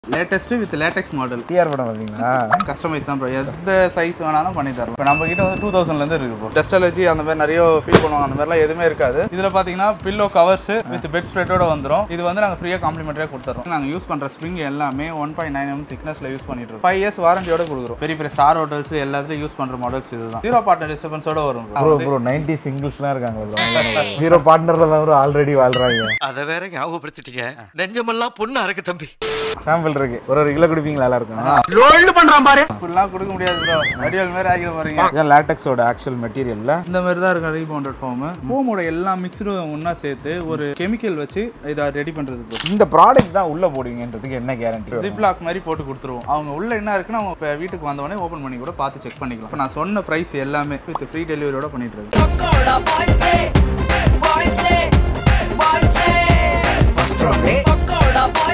Latest with latex model TR படம் பாத்தீங்களா customise தான் ப்ரோ எந்த சைஸ் வேணாலும் பண்ணி தரோம் இப்போ நம்ம கிட்ட வந்து 2000 ல இருந்து இருக்கு ப்ரோ டஸ்ட் அலர்ஜி அந்த மாதிரி நிறைய ஃபீல் பண்ணுவாங்க அந்த மாதிரிலாம் எதுவுமே இருக்காது இதுல பாத்தீங்கன்னா பில்லோ கவர்ஸ் வித் பெட் ஸ்ப்ரெட்டோட வந்துரும் இது வந்து நாங்க ஃப்ரீயா காம்ப்ளிமெண்டரியா கொடுத்துறோம் நாங்க யூஸ் பண்ற ஸ்ப்ரிங் எல்லாமே 1.9 mm திக்னஸ்ல யூஸ் பண்ணிட்டு இருக்கோம் 5 years வாரண்டியோட கொடுக்குறோம் பெரிய பெரிய ஸ்டார் ஹோட்டல்ஸ் எல்லாத்துலயும் யூஸ் பண்ற மாடல்ஸ் இதுதான் ஜீரோ பார்ட்னர் டிஸ்டர்பன்ஸோட வரும் ப்ரோ 90 சிங்கிள்ஸ்லாம் இருக்காங்க ப்ரோ ஜீரோ பார்ட்னர்ல தான் ப்ரோ ஆல்ரெடி வாழ்றாங்க அத வேற ஞாபகப்படுத்திட்டீங்க நெஞ்சமெல்லாம் பொண்ணா இருக்கு தம்பி சாம்பிள் இருக்கு ஒரு கிலோ குடிப்பீங்களா எல்லாருக்கும் லோல்ட் பண்றான் பாரு இப்படிலாம் கொடுக்க முடியாது ப்ரோ வடிவல் மாதிரி ஆகிட போறீங்க இதான் லேட்டெக்ஸோட ஆக்சுவல் மெட்டீரியல்ல இந்த மாதிரி தான் இருக்கு ரீபவுண்டட் ஃபார்ம் ஃபோமோட எல்லா மிக்ஸ்டு ஒண்ணா சேர்த்து ஒரு கெமிக்கல் வச்சு இத ரெடி பண்றது ப்ரோ இந்த ப்ராடக்ட் தான் உள்ள போடுவீங்கன்றதுக்கு என்ன கேரண்டி ஜிப் லாக் மாதிரி போட்டு கொடுத்துருவோம் அவங்க உள்ள என்ன இருக்குன்னு அவங்க வீட்டுக்கு வந்த உடனே ஓபன் பண்ணி கூட பார்த்து செக் பண்ணிக்கலாம் இப்போ நான் சொன்ன பிரைஸ் எல்லாமே வித் ஃப்ரீ டெலிவரியோட பண்ணிட்டு இருக்கேன் Pakoda Boyz First round Pakoda Boyz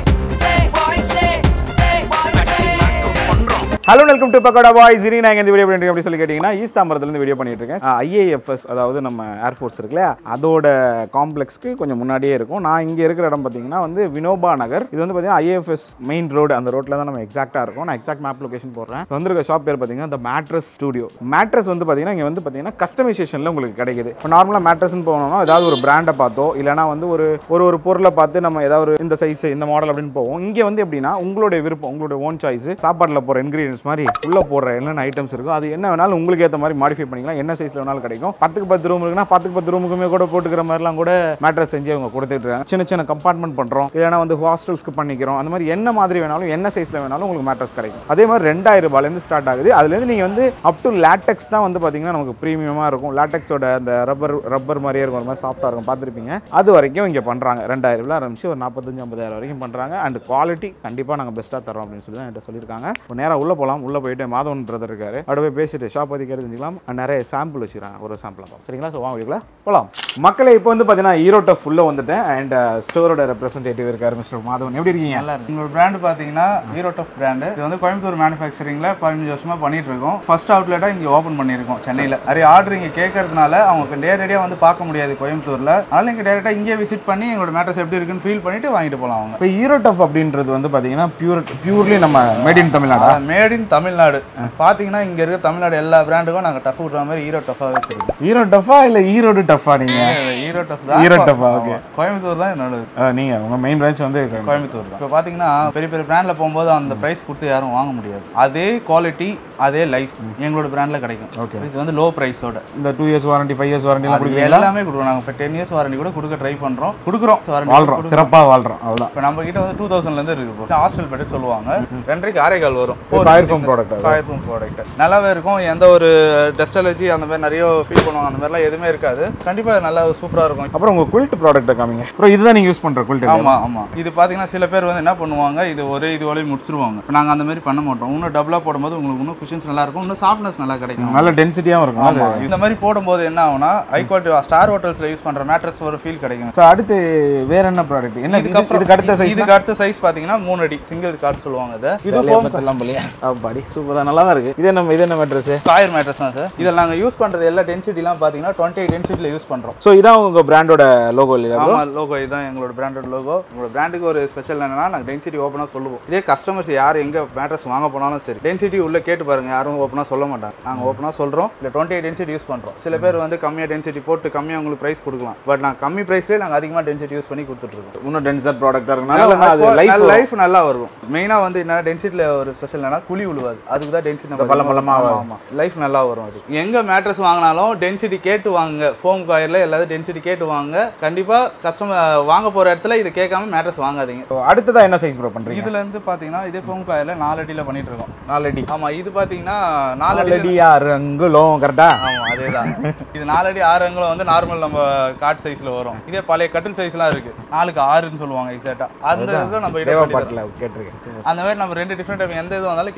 hello welcome to Pakoda Boyz இனி நான் இந்த வீடியோ பண்ணிட்டு அப்படி சொல்லி கேட்டீங்கன்னா ஈஸ்ட் தாம்பரத்துல இருந்து வீடியோ பண்ணிட்டு இருக்கேன் IAFS அதாவது நம்ம ஏர்ஃபோர்ஸ் இருக்குல்ல அதோட காம்ப்ளெக்ஸ்க்கு கொஞ்சம் முன்னாடியே இருக்கும் நான் இங்கே இருக்கிற இடம் பார்த்தீங்கன்னா வந்து வினோபா நகர் இது வந்து பார்த்தீங்கன்னா IAFS மெயின் ரோடு அந்த ரோட்டில் தான் நம்ம எக்ஸாக்டாக இருக்கும் நான் எக்ஸாக்ட் மேப் லொகேஷன் போடுறேன் வந்திருக்க ஷாப் பேர் பார்த்தீங்கன்னா இந்த மேட்ரஸ் ஸ்டுடியோ மேட்ரஸ் வந்து பார்த்தீங்கன்னா இங்கே வந்து பார்த்தீங்கன்னா கஸ்டமைசேஷனில் உங்களுக்கு கிடைக்குது இப்போ நார்மலாக மேட்ரஸ்ன்னு போனோம்னா ஏதாவது ஒரு பிராண்டை பார்த்தோ இல்லைனா வந்து ஒரு பொருளை பார்த்து நம்ம ஏதாவது ஒரு இந்த சைஸ் இந்த மாடல் அப்படின்னு போவோம் இங்கே வந்து எப்படின்னா உங்களுடைய விருப்பம் உங்களுடைய ஓன் சாய்ஸ் சாப்பாட்டில் போகிற இன்கிரீடியன்ஸ் மாதிரி உள்ள போடுற என்னென்ன ஐட்டம்ஸ் இருக்கும் அது என்ன வேணாலும் உங்களுக்கு ஏற்ற மாதிரி மாடிஃபை பண்ணிக்கலாம் என்ன சைஸ்ல வேணாலும் கிடைக்கும் 10க்கு 10 ரூம் இருக்குன்னா 10க்கு 10 ரூமுக்குமே கூட போட்டுக்கிற மாதிரிலாம் கூட மேட்ரஸ் செஞ்சு அவங்க கொடுத்துட்டு இருக்காங்க சின்ன சின்ன கம்பார்ட்மெண்ட் பண்றோம் இல்லைனா வந்து ஹாஸ்டல்ஸ்க்கு பண்ணிக்கிறோம் அந்த மாதிரி என்ன மாதிரி வேணாலும் என்ன சைஸ்ல வேணாலும் உங்களுக்கு மேட்ரஸ் கிடைக்கும் அதே மாதிரி 2000 ரூபாயிலேருந்து ஸ்டார்ட் ஆகுது அதுலேருந்து நீங்கள் வந்து அப் டு லேட்டெக்ஸ் தான் வந்து பார்த்தீங்கன்னா நமக்கு ப்ரீமியமாக இருக்கும் லேட்டெக்ஸோட அந்த ரப்பர் மாதிரியே இருக்கும் ஒரு மாதிரி சாஃப்டாக இருக்கும் பார்த்துருப்பீங்க அது வரைக்கும் இங்கே பண்ணுறாங்க 2000 ரூபாய் ஆரம்பிச்சு ஒரு 45-50,000 வரைக்கும் பண்ணுறாங்க அண்ட் குவாலிட்டி கண்டிப்பாக நாங்கள் பெஸ்ட்டாக தரோம் அப்படின்னு சொல்லி தான் என்கிட்ட சொல்லியிருக்காங்க இப்போ நேராக உள்ள போகலாம் உள்ள போயிட்டு மாதவன் பிரதர் இருக்காரு அப்படி போய் பேசிட்டு ஷாப் பற்றி கேட்டு தெரிஞ்சுக்கலாம் நிறைய சாம்பிள் வச்சுக்கிறாங்க ஒரு சாம்பிள் சரிங்களா ஸோ வாங்க போகலாம் மக்களை இப்போ வந்து பார்த்தீங்கன்னா ஈரோட்ட ஃபுல்லாக வந்துட்டேன் அண்ட் ஸ்டோரோட ரெப்ரஸன்டேட்டிவ் இருக்காரு மிஸ்டர் மாதவன் எப்படி இருக்கீங்க நல்லா இருக்கு உங்களோட பிராண்ட் பார்த்தீங்கன்னா ஈரோட்ட பிராண்ட் இது வந்து கோயம்புத்தூர் மேனுஃபேக்சரிங்ல 15 வருஷமா பண்ணிட்டு இருக்கோம் ஃபர்ஸ்ட் அவுட்லெட்டா இங்கே ஓப்பன் பண்ணியிருக்கோம் சென்னையில் நிறைய ஆர்டர் இங்கே கேட்கறதுனால அவங்க நேரடியாக வந்து பார்க்க முடியாது கோயம்புத்தூர்ல அதனால இங்கே டேரெக்டாக இங்கே விசிட் பண்ணி எங்களோட மேட்ரஸ் எப்படி இருக்குன்னு ஃபீல் பண்ணிட்டு வாங்கிட்டு போகலாம் அவங்க இப்போ ஈரோட்டஃப் அப்படின்றது வந்து பார்த்தீங்கன்னா பியூர்லி நம்ம made in Tamil Nadu made in Tamil Nadu பார்த்தீங்கன்னா இங்கே இருக்க தமிழ்நாடு எல்லா பிராண்டுக்கும் நாங்கள் டஃப் விட்ற மாதிரி ஈரோ டஃபாக வச்சிருக்கோம் ஈரோ டஃபா இல்லை ஈரோடு டஃபா நீங்க ஈரோ டஃப் தான் ஈரோ டஃபா ஓகே கோயம்புத்தூர் தான் என்னோட நீங்க உங்க மெயின் பிரான்ச் வந்து கோயம்புத்தூர் தான் இப்போ பார்த்தீங்கன்னா பெரிய பெரிய பிராண்டில் போகும்போது அந்த ப்ரைஸ் கொடுத்து யாரும் வாங்க முடியாது அதே குவாலிட்டி அதே லைஃப் எங்களோட பிராண்டில் கிடைக்கும் ஓகே இது வந்து லோ ப்ரைஸோட இந்த 2 இயர்ஸ் வாரண்டி 5 இயர்ஸ் வாரண்டி எல்லாமே கொடுக்குறோம் நாங்கள் இப்போ 10 இயர்ஸ் வாரண்டி கூட கொடுக்க ட்ரை பண்ணுறோம் வாழ்றோம் சிறப்பாக வாழ்றோம் அவ்வளோ இப்போ நம்ம கிட்ட வந்து 2000 ல இருந்து இருக்கு ஹாஸ்டல் பெட் சொல்லுவாங்க 2.5 ஆரேகால் வரும் CoirFoam ப்ராடக்ட் நல்லாவே இருக்கும் எந்த ஒரு டஸ்ட் அலர்ஜி அந்த மாதிரி நிறைய ஃபீல் பண்ணுவாங்க அந்த மாதிரிலாம் எதுவுமே இருக்காது கண்டிப்பாக நல்லா சூப்பராக இருக்கும் அப்புறம் உங்க குயில்ட் ப்ராடக்ட்டை காமிங்க ப்ரோ இதுதான் நீங்கள் யூஸ் பண்ணுற குயில்ட் ஆமாம் இது பார்த்தீங்கன்னா சில பேர் வந்து என்ன பண்ணுவாங்க இது ஒரே இதுவரையும் முடிச்சிருவாங்க இப்போ நாங்கள் அந்த மாதிரி பண்ண மாட்டோம் இன்னும் டபுளாக போடும்போது உங்களுக்கு இன்னும் குஷன்ஸ் நல்லா இருக்கும் இன்னும் சாஃப்ட்னஸ் நல்லா கிடைக்கும் நல்ல டென்சிட்டியாகவும் இருக்கும் இந்த மாதிரி போடும்போது என்ன ஆகும்னா ஹை குவாலிட்டி ஸ்டார் ஹோட்டல்ஸில் யூஸ் பண்ணுற மேட்ரஸ் ஒரு ஃபீல் கிடைக்கும் ஸோ அடுத்து வேற என்ன ப்ராடக்ட் என்ன இதுக்கு அடுத்த சைஸ் இதுக்கு அடுத்த சைஸ் பார்த்தீங்கன்னா 3 அடி சிங்கிள் கார்டு சொல்லுவாங்க இது ஃபோம் எல்லாம் போலியா பாடி சூப்பராக நல்லா தான் இருக்கு இது என்ன மேட்ரஸ் காயர் மேட்ரஸ் தான் சார் இதில் நாங்கள் யூஸ் பண்ணுறது எல்லா டென்சிட்டிலாம் பார்த்தீங்கன்னா 28 டென்சிட்டியில் யூஸ் பண்ணுறோம் ஸோ இதான் உங்க பிராண்டோட லோகோ இல்லையா ஆமாம் லோகோ இதுதான் எங்களோட பிராண்டோட லோகோ உங்களோட பிராண்டுக்கு ஒரு ஸ்பெஷல் என்னன்னா நாங்கள் டென்சிட்டி ஓப்பனாக சொல்லுவோம் இதே கஸ்டமர்ஸ் யார் எங்கே மேட்ரஸ் வாங்க போனாலும் சரி டென்சிட்டி உள்ள கேட்டு பாருங்க யாரும் ஓப்பனாக சொல்ல மாட்டாங்க நாங்கள் ஓப்பனாக சொல்கிறோம் இல்லை 28 டென்சிட்டி யூஸ் பண்ணுறோம் சில பேர் வந்து கம்மியாக டென்சிட்டி போட்டு கம்மியாக உங்களுக்கு ப்ரைஸ் கொடுக்கலாம் பட் நாங்கள் கம்மி ப்ரைஸ்லேயே நாங்கள் அதிகமாக டென்சிட்டி யூஸ் பண்ணி கொடுத்துட்ருக்கோம் இன்னும் டென்சர் ப்ராடக்டாக இருக்கனால லைஃப் நல்லா வரும் மெயினாக வந்து என்ன டென்சிட்டியில் ஒரு ஸ்பெஷல் என்னன்னா குழி விழுவாது அதுக்கு தான் டென்சிட்டி பலமாக லைஃப் நல்லா வரும் அது எங்க மேட்ரஸ் வாங்கினாலும் டென்சிட்டி கேட்டு வாங்க ஃபோம் காயர்ல எல்லாரும் டென்சிட்டி கேட்டு வாங்க கண்டிப்பா கஸ்டமர் வாங்க போற இடத்துல இதை கேட்காம மேட்ரஸ் வாங்காதீங்க அடுத்ததா என்ன சைஸ் ப்ரோ பண்றீங்க இதுல இருந்து பாத்தீங்கன்னா இதே ஃபோம் காயர்ல 4 அடியில பண்ணிட்டு இருக்கோம் 4 அடி ஆமா இது பாத்தீங்கன்னா 4 அடி 6 அங்குலம் கரெக்டா ஆமா அதேதான் இது 4 அடி 6 அங்குலம் வந்து நார்மல் நம்ம கார்ட் சைஸ்ல வரும் இதே பழைய கட்டில் சைஸ்லாம் இருக்கு 4க்கு 6ன்னு சொல்லுவாங்க எக்ஸாக்ட்டா அந்த இத நம்ம தேவைப்படல கேட்டிருக்கேன் அந்த மாதிரி நம்ம ரெண்டு டிஃபரெண்ட் எந்த இது வந்தாலும்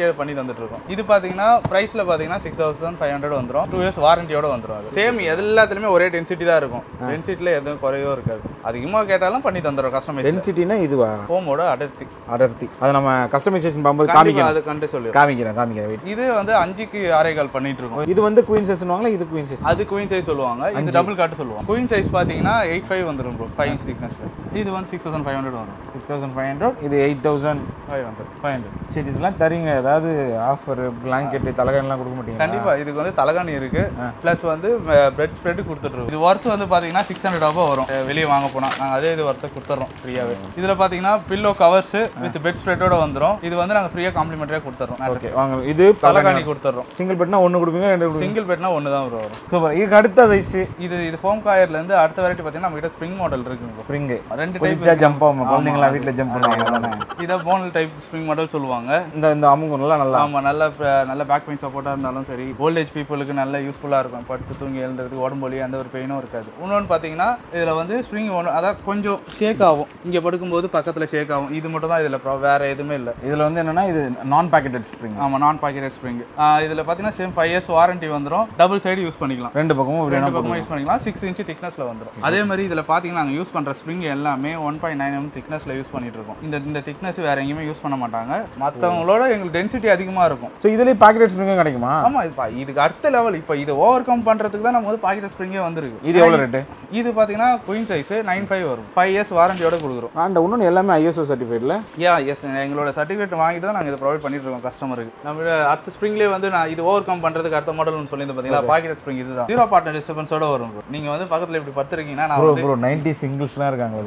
இங்கே பண்ணி தந்துட்டு இருக்கோம். இது பார்த்தீங்கன்னா ப்ரைஸில் பார்த்தீங்கன்னா 6500 வந்துடும். 2 years வாரண்டியோட வந்துடும். அது சேம் எல்லாத்துலேயுமே ஒரே டென்சிட்டி தான் இருக்கும். டென்சிட்டியில் எதுவும் குறையோ இருக்காது. அதிகமாக கேட்டாலும் பண்ணி தந்துடும் கஸ்டமைஸ். டென்சிட்டினா இதுவா? ஃபோமோட அடர்த்தி. அதை நம்ம கஸ்டமைசேஷன் பண்ணும்போது காமிக்கிறோம். அது கண்டு சொல்லி காமிக்கிறேன். இது வந்து 5க்கு 6.25 பண்ணிட்டு இருக்கோம். இது வந்து குயின் சைஸ்னுவாங்களா? இது குயின் சைஸ். அது குயின் சைஸ் சொல்லுவாங்க. இது டபுள் காட் சொல்லுவாங்க. குயின் சைஸ் பார்த்தீங்கன்னா 85 வந்துடும் ப்ரோ. 5 inch thickness. இது வந்து 6500 வரும். 6500. இது 8500. சரி, இதெல்லாம் தரீங்க. ஏதாவது ஆஃபர் பிளாங்கெட் தலகாணிலாம் கொடுக்க மாட்டீங்க? கண்டிப்பா. இதுக்கு வந்து தலகாணி இருக்கு, பிளஸ் வந்து பெட் ஸ்ப்ரெட் கொடுத்துட்ருக்கோம். இது ஒர்த் வந்து பார்த்தீங்கன்னா 600 வரும். வெளியே வாங்க போனால் நாங்கள் அதே இது ஒர்த்தை கொடுத்துட்றோம் ஃப்ரீயாகவே. இதில் பார்த்தீங்கன்னா பில்லோ கவர்ஸ் வித் பெட் ஸ்ப்ரெட்டோட வந்துடும். இது வந்து நாங்கள் ஃப்ரீயாக காம்ப்ளிமெண்ட்ரியாக கொடுத்துட்றோம். ஓகே, வாங்க. இது தலகாணி கொடுத்துட்றோம். சிங்கிள் பெட்னா 1 கொடுப்பீங்க, 2 கொடுப்பீங்க? சிங்கிள் பெட்னா 1 தான் வரும். சூப்பர். இதுக்கு அடுத்த சைஸ் இது ஃபோம் காயர்லேருந்து அடுத்த வெரைட்டி பார்த்தீங்கன்னா நம்ம கிட்ட ஸ்ப்ரிங் மாடல் இருக்குங்க. ஸ்ப்ரிங் 2 டைப் ஜம்ப் ஆகும். குழந்தைங்களா வீட்டில் ஜம்ப் பண்ணுவாங்க தானே? இதை போனல் டைப் ஸ்ப்ரிங் மாடல் சொல்லுவாங்க. இந்த அமுங்கும் நல்லா ஆமாம், நல்ல பேக் பெயின் சப்போர்ட்டாக இருந்தாலும் சரி, ஓல்டேஜ் பீப்புளுக்கு நல்ல யூஸ்ஃபுல்லாக இருக்கும். படுத்து தூங்கி எழுந்துறதுக்கு உடம்பு வலி அந்த ஒரு பெயினும் இருக்காது. இன்னொன்று பார்த்தீங்கன்னா இதில் வந்து ஸ்ப்ரிங் அதான் கொஞ்சம் ஷேக் ஆகும். இங்கே படுக்கும்போது பக்கத்தில் ஷேக் ஆகும். இது மட்டும் தான் இதில் வேற எதுவுமே இல்லை. இதில் வந்து என்னன்னா இது நான் பாக்கெட்டட் ஸ்ப்ரிங். ஆமாம், நான் பாக்கெட்டட் ஸ்ப்ரிங். இதில் பார்த்தீங்கன்னா சேம் 5 years வாரண்டி வந்துடும். டபுள் சைடு யூஸ் பண்ணிக்கலாம். ரெண்டு பக்கமும் யூஸ் பண்ணிக்கலாம். 6 inch திக்னஸில் வந்துடும். அதே மாதிரி இதில் பார்த்தீங்கன்னா நாங்கள் யூஸ் பண்ணுற ஸ்ப்ரிங் எல்லாமே 1.9 mm திக்னஸில் யூஸ் பண்ணிட்டு இருக்கோம். இந்த திக்னஸ் வேற எங்கேயுமே யூஸ் பண்ண மாட்டாங்க. மற்றவங்களோட எங்களுக்கு டென்சிட்டி அதிகமாக இருக்கும். ஸோ இதுலேயே பாக்கெட் ஸ்ப்ரிங்கும் கிடைக்குமா? ஆமாம், இதுக்கு அடுத்த லெவல். இப்போ இதை ஓவர் கம் பண்ணுறதுக்கு தான் நம்ம வந்து பாக்கெட் ஸ்ப்ரிங்கே வந்துருக்கு. இது எவ்வளோ ரேட்டு? இது பார்த்தீங்கன்னா குயின் சைஸ் 95 வரும். 5 years வாரண்டியோட கொடுக்குறோம். அண்ட் இன்னொன்று எல்லாமே ISO சர்டிஃபைட்ல. எஸ், எங்களோட சர்டிஃபிகேட் வாங்கிட்டு தான் நாங்கள் இதை ப்ரொவைட் பண்ணிட்டு இருக்கோம் கஸ்டமருக்கு. நம்ம அடுத்த ஸ்ப்ரிங்லேயே வந்து நான் இது ஓவர் கம் பண்ணுறதுக்கு அடுத்த மாடல்னு சொல்லி பார்த்தீங்களா, பாக்கெட் ஸ்ப்ரிங் இதுதான். 0 பார்ட்னர் டிஸ்டர்பன்ஸோட வரும். நீங்கள் வந்து பக்கத்தில் இப்படி படுத்துருக்கீங்கன்னா நான் ப்ரோ 90 சிங்கிள்ஸ்லாம் இருக்காங்க.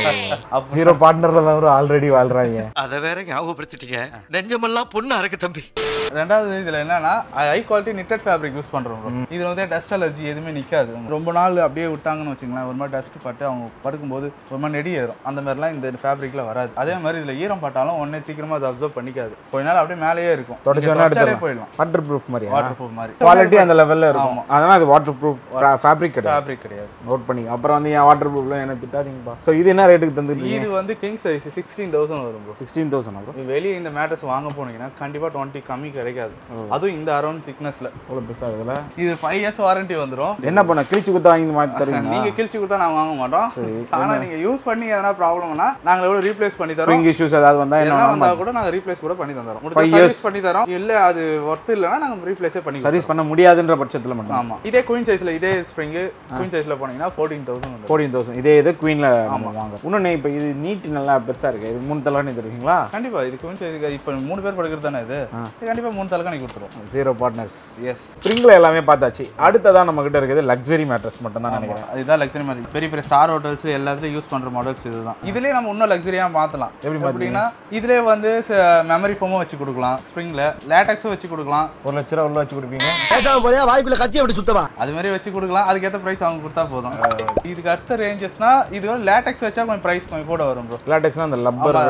0 பார்ட்னர்ல தான் ஆல்ரெடி வாழ்றாங்க. அதை வேற ஞாபகப்படுத்திட்டீங்க. நெஞ்சமெல்லாம் பொண்ணா இருக்கு தம்பி. ரெண்டாவது இதில் என்னன்னா high quality knitted fabric use பண்ணுறோம். இது வந்து டஸ்ட் அலர்ஜி எதுவுமே நிற்காது. ரொம்ப நாள் அப்படியே விட்டாங்கன்னு வச்சுங்களேன், ஒரு மாதிரி டஸ்ட் பட்டு அவங்க படுக்கும்போது ஒரு மாதிரி நெடி ஏறும். அந்த மாதிரிலாம் இந்த ஃபேப்ரிக்ல வராது. அதே மாதிரி இதில் ஈரம் பட்டாலும் ஒன்னே சீக்கிரமாக அதை அப்சர்வ் பண்ணிக்காது. கொஞ்ச நாள் அப்படியே மேலேயே இருக்கும். தொடச்சாலே போயிடலாம். வாட்டர் ப்ரூஃப் மாதிரி. வாட்டர் ப்ரூஃப் மாதிரி குவாலிட்டி அந்த லெவலில் இருக்கும். அதனால் அது வாட்டர் ப்ரூஃப் ஃபேப்ரிக் கிடையாது. நோட் பண்ணி அப்புறம் வந்து என் வாட்டர் ப்ரூஃப்ல என்ன திட்டாதீங்கப்பா. ஸோ இது என்ன ரேட்டுக்கு தந்துருக்கீங்க? இது வந்து கிங் சைஸ் 16,000 வரும். 16,000 வரும். வெளியே இந்த மேட்ரஸ் வாங்க போனீங்கன்னா கண்டிப்பாக 20 கம்மி கிடைக்காது. அதுவும் இந்த அரௌண்ட் திக்னஸ்ல. அவ்வளோ பெருசாக இதில் இது 5 years வாரண்டி வந்துடும். என்ன பண்ண கிழிச்சு கொடுத்தா வாங்கி மாற்றி தருவீங்க? நீங்கள் கிழிச்சு கொடுத்தா நாங்கள் வாங்க மாட்டோம். ஆனால் நீங்கள் யூஸ் பண்ணி எதனா ப்ராப்ளம்னா நாங்கள் எவ்வளோ ரீப்ளேஸ் பண்ணி தரோம். இஷ்யூஸ் ஏதாவது வந்தால் கூட நாங்கள் ரீப்ளேஸ் கூட பண்ணி தரோம். சர்வீஸ் பண்ணி தரோம். இல்லை அது ஒர்த் இல்லைன்னா நாங்கள் ரீப்ளேஸே பண்ணி சர்வீஸ் பண்ண முடியாதுன்ற பட்சத்தில் மட்டும். ஆமாம். இதே குயின் சைஸில் இதே ஸ்ப்ரிங் குயின் சைஸில் போனீங்கன்னா 14,000. இதே இது குயினில் வாங்க. இன்னொன்று இப்போ இது நீட் நல்லா பெருசாக இருக்குது. இது 3 தலகாணி தருவீங்களா? கண்டிப்பாக. இது குயின் சைஸ் இப்போ 3 பேர் படுக்கிறது தானே. இது கண்டிப்பாக 3 தலகாணி கொடுத்துருவோம். 0 பார்ட்னர்ஸ். எஸ். ஸ்ப்ரிங்கில் எல்லாமே பார்த்தாச்சு. அடுத்ததான் நம்ம கிட்ட இருக்குது லக்ஸரி மேட்ரஸ் மட்டும் தான் நினைக்கிறேன். இதுதான் லக்ஸரி மேட்ரஸ். பெரிய பெரிய ஸ்டார் ஹோட்டல்ஸ் எல்லாத்துலையும் யூஸ் பண்ணுற மாடல்ஸ் இதுதான். இதுலேயே நம்ம இன்னும் லக்ஸரியாக மாற்றலாம். எப்படின்னா இதுலேயே வந்து மெமரி ஃபோமும் வச்சு கொடுக்கலாம். ஸ்ப்ரிங்கில் லேட்டக்ஸும் வச்சு கொடுக்கலாம். 1 லட்ச ரூபா உள்ள வச்சு கொடுப்பீங்க. வாய்க்குள்ள கத்தி அப்படி சுத்தவா அது மாதிரி வச்சு கொடுக்கலாம். அதுக்கேற்ற ப்ரைஸ் அவங்க கொடுத்தா போதும். இதுக்கு அடுத்த ரேஞ்சஸ்னா இது லேட்டக்ஸ் வச்சா கொஞ்சம் ப்ரைஸ் கொஞ்சம் கூட வரும் ப்ரோ. லேட்டக்ஸ்னா அந்த ரப்பர்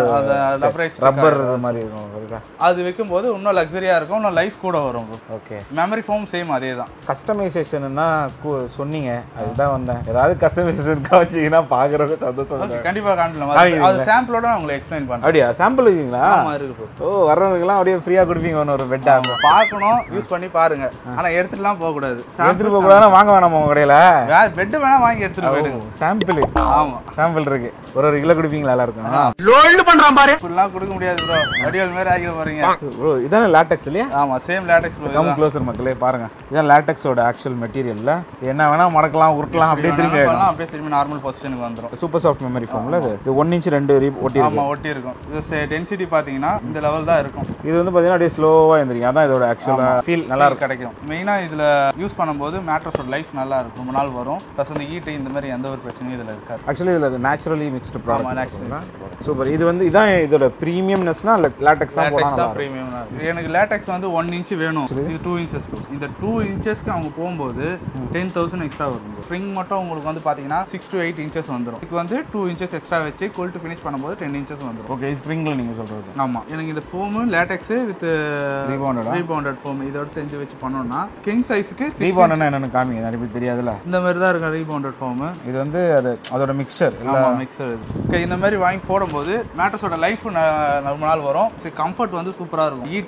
மாதிரி இருக்கும். அது வைக்கும்போது இன்னும் லக்ஸரியா இருக்கும். இன்னும் லைஃப் கூட வரும் bro. Okay. Memory foam same அதே தான். கஸ்டமைசேஷன்னா சொன்னீங்க, அதுதான் வந்தேன். ஏதாவது கஸ்டமைசேஷன் காமிச்சிங்கன்னா பார்க்குறவங்க சந்தோஷம். ஓகே, கண்டிப்பாக காட்டலாம். அது சாம்பிளோட நான் உங்களுக்கு எக்ஸ்பிளைன் பண்ணுறேன். அப்படியா? சாம்பிள் இருக்கீங்களா? ஆமாம், இருக்கு ப்ரோ. ஓ, வர்றவங்களுக்குலாம் அப்படியே ஃப்ரீயாக கொடுப்பீங்க. ஒரு பெட்டா பார்க்கணும், யூஸ் பண்ணி பாருங்க. ஆனால் எடுத்துட்டுலாம் போகக்கூடாது. எடுத்துட்டு போகக்கூடாது. வாங்க வேணாம் உங்கள் கடையில். பெட்டு வேணா வாங்கி எடுத்துட்டு போயிடுங்க. சாம்பிள். ஆமாம், சாம்பிள் இருக்கு. ஒரு கிலோ கொடுப்பீங்களா எல்லாருக்கும்? லோல் பண்றான் பாரு. இப்படிலாம் கொடுக்க முடியாது ப்ரோ. வடிவல் மாதிரி ஆகிட போறீங்க ப்ரோ. இதானே லேட்டக்ஸ் இல்லையா? ஆமாம், same latex bro. Come closer மக்களே பாருங்க. இதான் லேட்டக்ஸோட ஆக்சுவல் மெட்டீரியல்ல என்ன வேணா மடக்கலாம், உருட்டலாம், அப்படியே திரும்பி அப்படியே திரும்பி நார்மல் பொசிஷனுக்கு வந்துடும். சூப்பர் சாஃப்ட் மெமரி ஃபோம்ல இது 1 inch 2 ஒட்டி இருக்கு. ஆமாம், ஒட்டி இருக்கும். இது டென்சிட்டி பார்த்தீங்கன்னா இந்த லெவல் தான் இருக்கும். இது வந்து பார்த்தீங்கன்னா அப்படியே ஸ்லோவாக எழுந்திரிக்கும். அதான் இதோட ஆக்சுவலாக ஃபீல் நல்லா கிடைக்கும். மெயினாக இதில் யூஸ் பண்ணும்போது மேட்ரஸோட லைஃப் நல்லா இருக்கும். ரொம்ப நாள் வரும். ப்ளஸ் அந்த ஹீட்டு இந்த மாதிரி எந்த ஒரு பிரச்சனையும் இதில் இருக்காது. ஆக்சுவலி இதில் நேச்சுரலி மிக்ஸ்டு ப்ராடக்ட். சூப்பர். இது வந்து இதான் இதோட ப்ரீமியம்னஸ்னா லேட்டக்ஸ் தான் போடலாம். ப்ரீமியம் எனக்கு லேட்டக்ஸ் வந்து 1 inch வேணும். இது 2 inches. இந்த 2 inchesக்கு அவங்க போகும்போது 10,000 எக்ஸ்ட்ரா வரும். ஸ்ப்ரிங் மட்டும் உங்களுக்கு வந்து பார்த்தீங்கன்னா 6 to 8 inches வந்துடும். இதுக்கு வந்து 2 inches எக்ஸ்ட்ரா வச்சு கோல்ட் ஃபினிஷ் பண்ணும்போது 10 inches வந்துடும். ஓகே, ஸ்ப்ரிங்கில் நீங்கள் சொல்கிறது. ஆமாம், எனக்கு இந்த foam latex with rebounded foam இதோட செஞ்சு வச்சு பண்ணோம்னா கிங் சைஸுக்கு ரீபவுண்டட்னா என்னன்னு காமிங்க, நிறைய பேர் தெரியாதுல்ல. இந்த மாதிரி தான் இருக்கும் ரீபவுண்டட் ஃபோமு. இது வந்து அதோட மிக்சர். ஆமாம், மிக்சர். ஓகே, இந்த மாதிரி வாங்கி போடும்போது மேட்ரஸோட லைஃப் ரொம்ப நாள் வரும். கம்ஃபர்ட் வந்து சூப்பராக இருக்கும். ஹீட்டோ எந்த ஒரு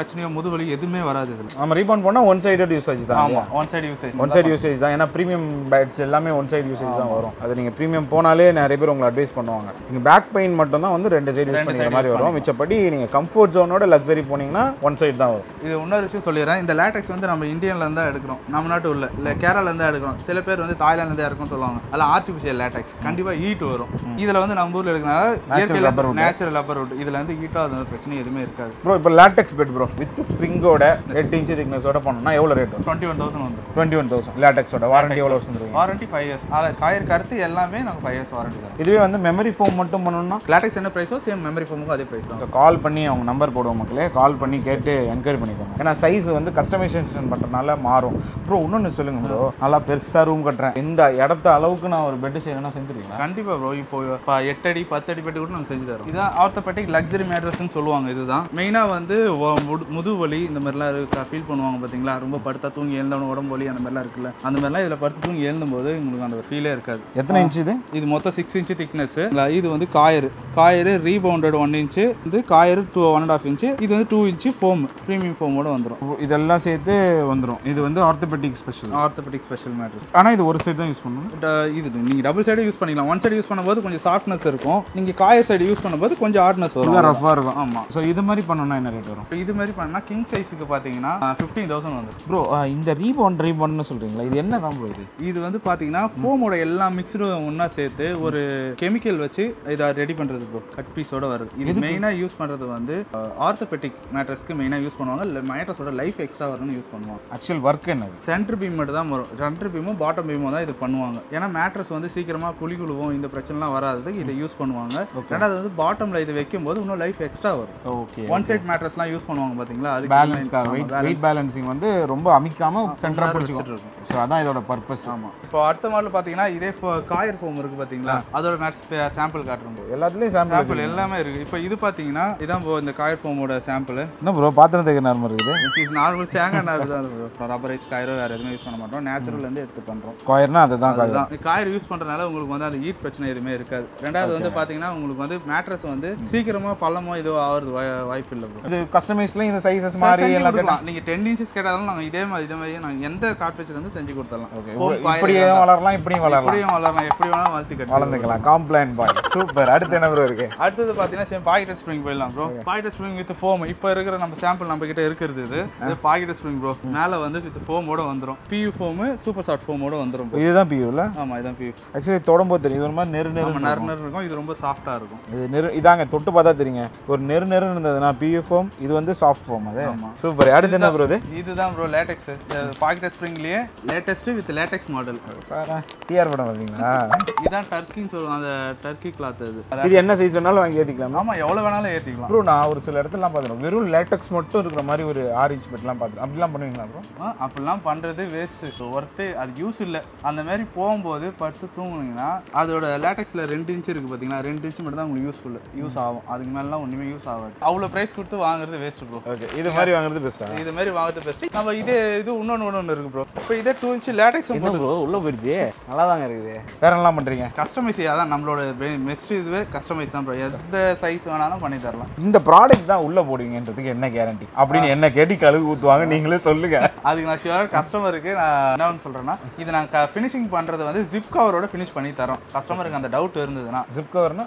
பிரச்சனையோ முதுவலி எதுவுமே வராது இதில். நம்ம ரீபவுண்ட் பண்ணால் ஒன் சைடட் யூசேஜ் தான். ஆமாம், ஒன் சைடு யூசேஜ் தான். ஏன்னா ப்ரீமியம் பேட்ஸ் எல்லாமே ஒன் சைடு யூசேஜ் தான் வரும். அது நீங்கள் ப்ரீமியம் போனாலே நிறைய பேர் உங்களை அட்வைஸ் பண்ணுவாங்க. நீங்கள் பேக் பெயின் மட்டும் தான் வந்து 2 சைடு யூஸ் பண்ணிக்கிற மாதிரி வரும். மிச்சப்படி நீங்கள் கம்ஃபர்ட் ஜோனோட லக்ஸரி போனீங்கன்னா ஒன் சைடு தான் வரும். இது இன்னொரு விஷயம் சொல்லிடுறேன். இந்த லேட்டெக்ஸ் வந்து நம்ம இந்தியன்லேருந்து தான் எடுக்கிறோம், நம்ம நாட்டு உள்ள இல்லை கேரளாலேருந்து தான் எடுக்கிறோம். சில பேர் வந்து தாய்லாந்துலேருந்து இருக்கும்னு சொல்லுவாங்க. அதெல்லாம் ஆர்டிஃபிஷியல் லேட்டெக்ஸ், கண்டிப்பாக ஹீட் வரும். இதில் வந்து நம்ம ஊரில் எடுக்கிறனால நேச்சுரல் ரப்பர் வுட், இதில் வந்து ஹீட்டாக அது பிரச்சனை எதுவுமே இருக்காது. ப்ரோ இப்போ லேட்டெக்ஸ் பெட் ப்ரோ வித் ஸ்ப்ரிங்கோட 8 இன்ச் திக்னஸோட பண்ணோம்னா எவ்வளோ ரேட் வரும்? 21,000 வந்து 21,000. லேட்டெக்ஸோட வாரண்டி எவ்வளோ வருஷம் தருவீங்க? Warranty 5 years. காயருக்கு அடுத்து எல்லாமே நாங்கள் 5 இயர்ஸ் வாரண்டி தான். இதுவே வந்து மெமரி ஃபோம் மட்டும் பண்ணணும்னா லேட்டெக்ஸ் என்ன ப்ரைஸோ சேம் மெமரி ஃபோமுக்கும் அதே ப்ரைஸ் தான். கால் பண்ணி அவங்க நம்பர் போடுவோம் மக்களே, கால் பண்ணி கேட்டு என்கொயரி பண்ணிக்கோங்க. ஏன்னா சைஸ் வந்து கஸ்டமைசேஷன் பண்ணுறதுனால மாறும். ப்ரோ இன்னொன்று சொல்லுங்க ப்ரோ, நல்லா பெருசாக ரூம் கட்டுறேன், இந்த இடத்த அளவுக்கு நான் ஒரு பெட் செய்யணும்னா செஞ்சுருக்கீங்க? கண்டிப்பாக ப்ரோ. இப்போ 8 அடி 10 அடி பெட்டு கூட நாங்கள் செஞ்சு தரோம். இதான் ஆர்த்தோபெடிக் லக்ஸரி மேட்ரஸ்ன்னு சொல்லுவாங்க. இதுதான் மெயினாக வந்து முதுவலி இந்த மாதிரிலாம் ஃபீல் பண்ணுவாங்க பார்த்தீங்களா, ரொம்ப படுத்தா தூங்கி எழுந்தவன உடம்பு வலி அந்த மாதிரிலாம் இருக்குல்ல, அந்த மாதிரிலாம் இதில் படுத்து தூங்கி எழுந்தும்போது உங்களுக்கு அந்த ஃபீலே இருக்காது. எத்தனை இன்ச் இது? இது மொத்தம் 6 இன்ச் திக்னஸ். இது வந்து காயரு ரீபவுண்டட் 1 இன்ச்சு, இது காயரு 1.5 இன்ச்சு, இது வந்து 2 இன்ச்சு ஃபோம், ப்ரீமியம் ஃபோமோட வந்துடும். இதெல்லாம் சேர்த்து வந்துடும். இது வந்து ஆர்த்தோபெடிக் ஸ்பெஷல் மேட்ரஸ். ஆனால் இது ஒரு சைடு தான் யூஸ் பண்ணணும். இது நீங்கள் டபுள் சைடு யூஸ் பண்ணிக்கலாம். ஒன் சைடு யூஸ் பண்ணும்போது கொஞ்சம் சாஃப்ட்னஸ் இருக்கும், நீங்கள் காயர் சைடு யூஸ் பண்ணும்போது கொஞ்சம் ஹார்ட்னஸ் வரும், ரஃபாக இருக்கும். ஆமாம். ஸோ இது மாதிரி பண்ணணும்னா என்ன ரேட் வரும்? இது மாதிரி பண்ணால் கிங் சைஸுக்கு பார்த்தீங்கன்னா 15,000 வந்து. ப்ரோ இந்த ரீபவுண்ட்னு சொல்கிறீங்களா, இது என்ன தான் ப்ரோ? இது வந்து பார்த்தீங்கன்னா ஃபோமோட எல்லா மிக்சரும் ஒன்றா சேர்த்து ஒரு கெமிக்கல் வச்சு இதை ரெடி பண்ணுறது ப்ரோ. கட் பீஸோட வருது. இது மெயினாக யூஸ் பண்ணுறது வந்து ஆர்த்தோபெடிக் மேட்ரஸ்க்கு மெயினாக யூஸ் பண்ணுவாங்க. இல்லை மேட்ரஸோட லைஃப் எக்ஸ்ட்ரா வரணும்னு யூஸ் பண்ணுவாங்க. ஆக்சுவல் ஒர்க் என்ன? சென்டர் பீம் மட்டும் தான் வரும். சென்டர் பீமும் பாட்டம் பீமும் தான் இது பண்ணுவாங்க. ஏன்னா மேட்ரஸ் வந்து சீக்கிரமாக குழிகுழுவும் இந்த பிரச்சனைலாம் வராததுக்கு இதை யூஸ் பண்ணுவாங்க. ரெண்டாவது வந்து பாட்டமில் இது வைக்கும்போது இன்னும் லைஃப் எக்ஸ்ட்ரா வரும். ஓகே. ஒன் சைட் மேட்ரஸ்லாம் யூஸ் பண்ணுவாங்க பார்த்தீங்களா, அது வெயிட் பேலன்சிங் வந்து ரொம்ப அமிக்காம சென்டராக பிடிச்சிட்டு இருக்கும். ஸோ அதான் இதோட பர்பஸ். ஆமாம். இப்போ அடுத்த மாடல் பார்த்தீங்கன்னா இதே CoirFoam இருக்குது பார்த்தீங்களா, அதோட மேட்ஸ் சாம்பிள் காட்டுறோம். எல்லாத்துலேயும் சாம்பிள் எல்லாமே இருக்குது. இப்போ இது பார்த்தீங்கன்னா இதான் இந்த CoirFoamோட சாம்பிள். என்ன ப்ரோ பாத்திரம் தேக்க நார்மல் இருக்குது? நார்மல் தேங்காய் நார் தான் ப்ரோ. ரப்பரைஸ் காயரோ வேறு எதுவுமே யூஸ் பண்ண மாட்டோம், நேச்சுரல்லேருந்து எடுத்து பண்ணுறோம். காயர்னா அதுதான் காயர் யூஸ் பண்ணுறதுனால உங்களுக்கு வந்து அந்த ஹீட் பிரச்சனை எதுவுமே இருக்காது. ரெண்டாவது வந்து பார்த்தீங்கன்னா உங்களுக்கு வந்து மேட்ரஸ் வந்து சீக்கிரமாக பள்ளமோ இதோ ஆகிறது வாய்ப்பு இல்லை ப்ரோ. இது கஸ்டமைஸ்லையும் இந்த சைஸஸ் மாறி எல்லாம் நீங்கள் 10 இன்ச்சஸ் கேட்டாலும் நாங்கள் இதே மாதிரி நாங்கள் எந்த கார்ட்ரிட்ஜ் வந்து செஞ்சு கொடுத்துடலாம். இப்படியே வளரலாம், இப்படியும் வளரலாம், எப்படி வேணாலும் வளர்ந்துக்கலாம். காம்ப்ளைண்ட் பாய் சூப்பர். அடுத்து என்ன ப்ரோ இருக்கு? அடுத்தது பார்த்தீங்கன்னா சேம் பாக்கெட் ஸ்ப்ரிங் போயிடலாம் bro. Pocket spring with foam. இப்போ இருக்கிற நம்ம சாம்பிள் நம்ம கிட்ட இருக்கிறது இது பாக்கெட் ஸ்ப்ரிங் ப்ரோ. மேலே வந்து வித் ஃபோமோட வந்துடும். PU ஃபோமு சூப்பர் சாஃப்ட் ஃபோமோட வந்துடும். இதுதான் PU இல்ல? ஆமாம், இதுதான் PU. ஆக்சுவலி தொடும்போது தெரியும் ஒரு மாதிரி நெரு இருக்கும். இது ரொம்ப சாஃப்டாக இருக்கும். இது இதாங்க தொட்டு பார்த்தா தெரியுங்க. ஒரு நெரு இருந்ததுன்னா PU ஃபோம், இது வந்து சாஃப்ட் ஃபோம். அது சூப்பர். அடுத்து என்ன ப்ரோ? இதுதான் ப்ரோ லேட்டெக்ஸ். பாக்கெட் ஸ்ப்ரிங்லேயே latest with latex model. TR படம் பார்த்தீங்களா? இதான் டர்க்கின்னு சொல்லுவாங்க, அந்த டர்க்கி கிளாத். இது என்ன சைஸ் வேணாலும் வாங்கி ஏற்றிக்கலாம். ஆமாம், எவ்வளோ வேணாலும் ஏற்றிக்கலாம் ப்ரோ. நான் ஒரு சில இடத்துலாம் பார்த்துருக்கேன், வெறும் லேட்டெக்ஸ் மட்டும் இருக்கிற மாதிரி ஒரு 6 இன்ச் பெட்லாம் பார்த்துருக்கேன். அப்படிலாம் பண்ணுவீங்களா ப்ரோ? அப்படிலாம் பண்ணுறது வேஸ்ட்டு, ஒர்த்து, அது யூஸ் இல்லை. அந்த மாதிரி போகும்போது படுத்து தூங்குனீங்கன்னா அதோட லேட்டெக்ஸில் 2 இன்ச் இருக்குது பார்த்தீங்களா, 2 இன்ச் மட்டும் தான் உங்களுக்கு யூஸ் ஆகும். அதுக்கு மேலாம் ஒன்றுமே யூஸ் ஆகாது. அவ்வளோ ப்ரைஸ் கொடுத்து வாங்குறது வேஸ்ட்டு ப்ரோ. ஓகே, இது மாதிரி வாங்குறது பெஸ்ட்டாக? இது மாதிரி வாங்குறது பெஸ்ட்டு. நம்ம இது இன்னொன்று இருக்குது ப்ரோ. இப்போ இதே 2 இன்ச் லேட்டெக்ஸ் ப்ரோ உள்ளே போயிடுச்சு, நல்லா தாங்க இருக்குது. வேற என்னலாம் பண்ணுறீங்க? கஸ்டமைஸ். அதான் நம்மளோட பெஸ்ட் இதுவே கஸ்டமைஸ் தான் ப்ரோ. எந்த சைஸ் வேணாலும் பண்ணி தரலாம். இந்த ப்ராடக்ட் தான் உள்ளே போடுவீங்கன்றதுக்கு என்ன கேரண்டி அப்படின்னு என்ன கேட்டி கழுகு ஊற்றுவாங்க, நீங்களே சொல்லுங்க. அதுக்கு நான் ஷியோர் கஸ்டமருக்கு நான் என்னன்னு சொல்கிறேன்னா, இது நாங்கள் ஃபினிஷிங் பண்ணுறது வந்து ஜிப் கவரோட ஃபினிஷ் பண்ணி தரோம். கஸ்டமருக்கு அந்த டவுட் இருந்ததுன்னா ஜிப் கவர்னா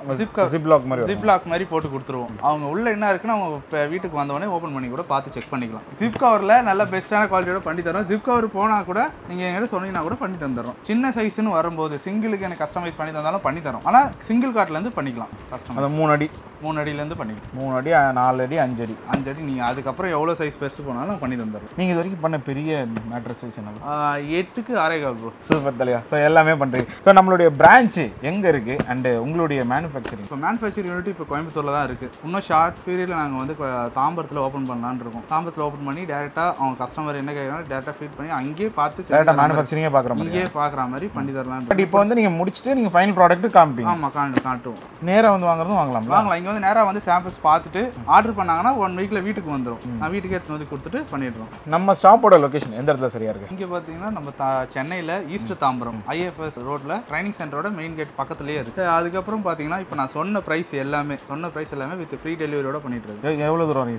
ஜிப் லாக் மாதிரி போட்டு கொடுத்துருவோம். அவங்க உள்ள என்ன இருக்குன்னு அவங்க இப்போ வீட்டுக்கு வந்தவொடனே ஓப்பன் பண்ணி கூட பார்த்து செக் பண்ணிக்கலாம். ஜிப் கவரில் நல்ல பெஸ்ட்டான குவாலிட்டியோட பண்ணி தரோம். ஜிப் கவர் போனால் கூட நீங்கள் எங்கிட்ட சொன்னீங்கன்னா கூட பண்ணி தந்துடுறோம். சின்ன சைஸ்ன்னு வரும்போது சிங்கிளுக்கு எனக்கு கஸ்டமைஸ் பண்ணி தந்தாலும் பண்ணி தரோம். ஆனால் சிங்கிள் கார்ட்லேருந்து பண்ணிக்கலாம். கஸ்டமர் 3 அடியிலேருந்து பண்ணிக்கலாம். 3 அடி 4 அடி 5 அடி நீங்கள் அதுக்கப்புறம் எவ்வளோ சைஸ் பெருசு போனாலும் பண்ணி தந்துடுறோம். நீங்கள் இது வரைக்கும் பண்ண பெரிய மேட்ரஸ் சைஸ் என்ன? 8க்கு 6.25 ப்ரோ. சூப்பர் தலையா. ஸோ எல்லாமே பண்ணுறீங்க. ஸோ நம்மளுடைய பிரான்ச்சு எங்கே இருக்குது அண்டு உங்களுடைய மேனுஃபேக்சரிங்? இப்போ மேனுஃபேக்சரிங் யூனிட் இப்போ கோயம்புத்தூரில் தான் இருக்குது. இன்னும் ஷார்ட் பீரியடில் நாங்கள் வந்து தாம்பரத்தில் ஓப்பன் பண்ணலான்னு இருக்கோம். தாம்பரத்தில் ஓப்பன் பண்ணி டேரெக்டாக அவங்க கஸ்டமர் என்ன கேட்குறாங்க டேரெக்டாக ஃபீட் பண்ணி அங்கேயே பார்த்து டேரெக்டாக மேனுஃபேக்சரிங்கே பார்க்குற மாதிரி பண்ணி தரலாம். பட் இப்போ வந்து நீங்கள் முடிச்சுட்டு நீங்கள் ஃபைனல் ப்ராடக்ட் காமிப்பீங்க? ஆமாம், காட்டுவோம். நேராக வந்து வாங்குறதும் வாங்கலாம். இங்கே வந்து நேராக வந்து சாம்பிள்ஸ் பார்த்துட்டு ஆர்டர் பண்ணாங்கன்னா 1 வீக்கில் வீட்டுக்கு வந்துடும். நான் வீட்டுக்கு எடுத்து வந்து கொடுத்துட்டு பண்ணிடுறோம். நம்ம ஷாப்போட லொகேஷன் எந்த இடத்துல சரியாக இருக்குது? இங்கே பார்த்தீங்கன்னா நம்ம சென்னையில் ஈஸ்ட் தாம்பரம் IAFS ரோட்டில் ட்ரைனிங் சென்டரோட மெயின் கேட் பக்கத்துலேயே இருக்குது. அதுக்கப்புறம் பார்த்தீங்கன்னா இப்போ நான் சொன்ன ப்ரைஸ் எல்லாமே வித் ஃப்ரீ டெலிவரியோட பண்ணிட்டு இருக்கேன். எவ்வளோ தூரம்? சென்னை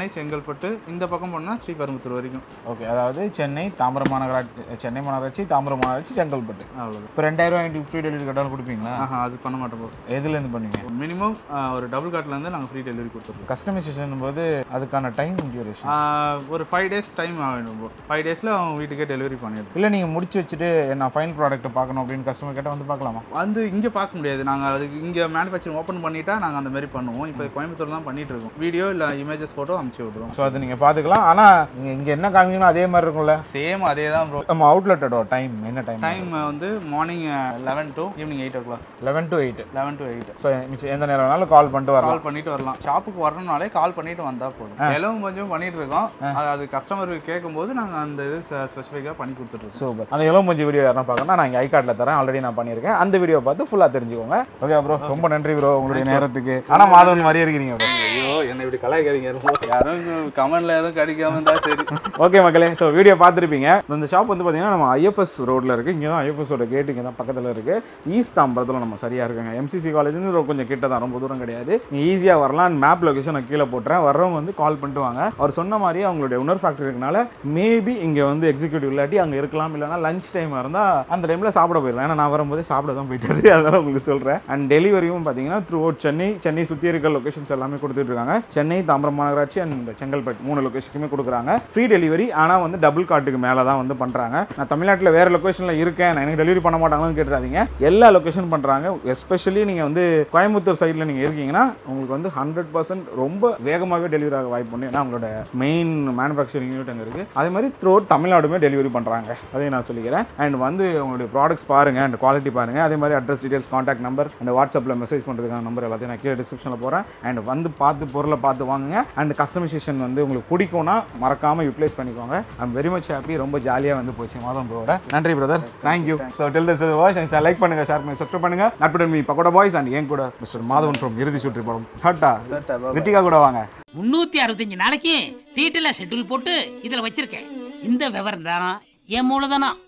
செங்கல்பட்டு இந்த பக்கம் போனால் ஸ்ரீபெரும்புத்தூர் வரைக்கும். ஓகே, அதாவது சென்னை தாம்பரம் மாநகராட்சி, சென்னை மாநகராட்சி, தாம்பரம் மாநகராட்சி, செங்கல்பட்டு. அவ்வளோ. இப்போ 2000 ஃப்ரீ டெலிவரி கேட்டாலும் கொடுப்பீங்களா? அது பண்ண மாட்டோம் ப்ரோ. எதுலேருந்து பண்ணுவீங்க? மினிமம் ஒரு டபுள் கார்ட்லேருந்து நாங்கள் ஃப்ரீ டெலிவரி கொடுத்துருவோம். கஸ்டமைசேஷன் போது அதுக்கான டைம் டியூரேஷன் ஒரு 5 days டைம் ஆகிடும் ப்ரோ. 5 daysல அவங்க வீட்டுக்கே டெலிவரி பண்ணிடுவோம். இல்லை நீங்கள் முடிச்சு வச்சுட்டு நான் ஃபைனல் ப்ராடக்ட் பார்க்கணும் அப்படின்னு கஸ்டமர் கேட்டால் வந்து பார்க்கலாமா? வந்து இங்கே பார்க்க முடியாது. நாங்கள் அதுக்கு இங்கே மேனுஃபேக்சரிங் ஓப்பன் பண்ணிட்டா நாங்கள் அந்த மாதிரி பண்ணுவோம். இப்போ கோயம்புத்தூர் தான் பண்ணிட்டு இருக்கோம். வீடியோ இல்லை இமேஜஸ் ஃபோட்டோ அனுப்பிச்சி விட்ருவோம். ஸோ அது நீங்கள் பார்த்துக்கலாம். ஆனால் நீங்கள் இங்கே என்ன காமிக்கணும் அதே மாதிரி இருக்கும்ல? சேம் அதே தான் ப்ரோ. நம்ம அவுட்லெட்டோட டைம் என்ன டைம்? டைம் வந்து morning 11 to evening 8 o'clock. 11 to 8. 11 to 8. So எந்த நேரம் வேணாலும் கால் பண்ணிட்டு வரலாம். கால் பண்ணிட்டு வரலாம். ஷாப்புக்கு வரணும்னாலே கால் பண்ணிட்டு வந்தால் போதும். எல்லாம் கொஞ்சம் பண்ணிட்டு இருக்கோம். அது கஸ்டமர் கேட்கும்போது நாங்கள் அந்த இது ஸ்பெசிஃபிக்காக பண்ணி கொடுத்துட்ருக்கோம். சூப்பர். அந்த எலும்பு வீடியோ யாரும் பார்க்கணும்னா நான் இங்கே ஐகார்டில் தரேன். ஆல்ரெடி நான் பண்ணியிருக்கேன். அந்த வீடியோ பார்த்து ஃபுல்லாக தெரிஞ்சுக்கோங்க. ஓகே ப்ரோ, ரொம்ப நன்றி ப்ரோ உங்களுடைய நேரத்துக்கு. ஆனால் மாதவன் மாதிரியே இருக்கிறீங்க ப்ரோ. ஐயோ என்ன இப்படி கலாய்க்காதீங்க. யாரும் கமெண்ட்ல எதுவும் கிடைக்காம இருந்தா சரி. ஓகே மக்களே, ஸோ வீடியோ பார்த்துருப்பீங்க. இந்த ஷாப் வந்து பார்த்தீங்கன்னா நம்ம IFS ரோட்டில் இருக்குது. இங்கே தான் IFSோட கேட்டு இங்கே தான் பக்கத்தில் இருக்குது. ஈஸ்ட் தாம்பரத்தில் நம்ம சரியாக இருக்காங்க. MCC காலேஜ்னு கொஞ்சம் கிட்ட தான், ரொம்ப தூரம் கிடையாது. நீங்கள் ஈஸியாக வரலாம். மேப் லொகேஷன் நான் கீழே போட்டுறேன். வர்றவங்க வந்து கால் பண்ணிட்டு வாங்க. அவர் சொன்ன மாதிரி அவங்களுடைய உணர் ஃபேக்டரி இருக்கனால மேபி இங்கே வந்து எக்ஸிக்யூட்டிவ் இல்லாட்டி அங்கே இருக்கலாம். இல்லைனா லஞ்ச் டைமாக இருந்தால் அந்த டைமில் சாப்பிட போயிடலாம். ஏன்னா நான் வரும்போதே சாப்பிட தான் போயிட்டாரு. அதனால் உங்களுக்கு சொல்கிறேன். அண்ட் டெலிவரியும் பார்த்தீங்கன்னா த்ரூ அவுட் சென்னை சுற்றி இருக்க லொகேஷன்ஸ் எல்லாமே கொடுத்துட்டு இருக்காங்க. சென்னை, தாம்பரம் மாநகராட்சி அண்ட் செங்கல்பட்டு 3 லொகேஷனுக்குமே கொடுக்குறாங்க ஃப்ரீ டெலிவரி. ஆனால் வந்து டபுள் கார்ட்டுக்கு மேலே தான் வந்து பண்ணுறாங்க. நான் தமிழ்நாட்டில் வேறு லொகேஷனில் இருக்கேன், நான் எனக்கு டெலிவரி பண்ண மாட்டாங்கன்னு கேட்டுறாதீங்க. எல்லா லொகேஷன் பண்ணுறாங்க. எஸ்பெஷலி நீங்கள் வந்து கோயம்புத்தூர் சைடில் நீங்கள் இருக்கீங்கன்னா உங்களுக்கு வந்து 100% ரொம்ப வேகமாகவே டெலிவரி ஆக வாய்ப்பு உண்டு. ஏன்னா அவங்களோட மெயின் மேனுஃபேக்சரிங் யூனிட் அங்கே இருக்குது. அதே மாதிரி த்ரூ அவுட் தமிழ்நாடுமே டெலிவரி பண்ணுறாங்க. அதையும் நான் சொல்லிக்கிறேன். அண்ட் வந்து உங்களுடைய ப்ராடக்ட்ஸ் பாருங்கள் அண்ட் குவாலிட்டி பாருங்கள். அதே மாதிரி address details, contact number and வாட்ஸ்அப்பில் மெசேஜ் பண்ணுறதுக்கான நம்பர் எல்லாத்தையும் நான் கீழே டிஸ்கிரிப்ஷனில் போகிறேன். அண்ட் வந்து பார்த்து பொருளை பார்த்து வாங்குங்க. அண்ட் கஸ்டமைசேஷன் வந்து உங்களுக்கு பிடிக்கும்னா மறக்காமல் யூட்டிலைஸ் பண்ணிக்கோங்க. I'm very much happy. ரொம்ப ஜாலியாக வந்து போச்சு மாதம் ப்ரோட. நன்றி brother, thank you. So tell this voice and like பண்ணுங்க, ஷேர் பண்ணுங்க, சப்ஸ்கிரைப் பண்ணுங்க. நட்புடன் மீ பக்கோடா பாய்ஸ் அண்ட் என் கூட மிஸ்டர் மாதவன் ஃப்ரம் இறுதி சுற்றி படம். டாட்டா. ரித்திகா கூட வாங்க. 365 நாளைக்கு டீட்டெயிலாக ஷெட்யூல் போட்டு இதில் வச்சிருக்கேன். இந்த விவரம் தானா என் மூலதானா?